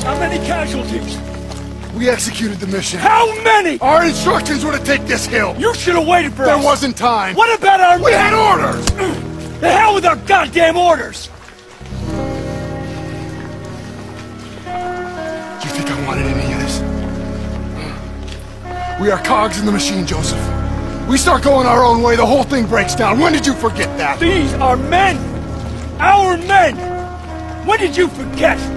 How many casualties? We executed the mission. How many? Our instructions were to take this hill. You should have waited for us. There wasn't time. What about our... We had orders! The hell with our goddamn orders! Do you think I wanted any of this? We are cogs in the machine, Joseph. We start going our own way, the whole thing breaks down. When did you forget that? These are men! Our men! When did you forget?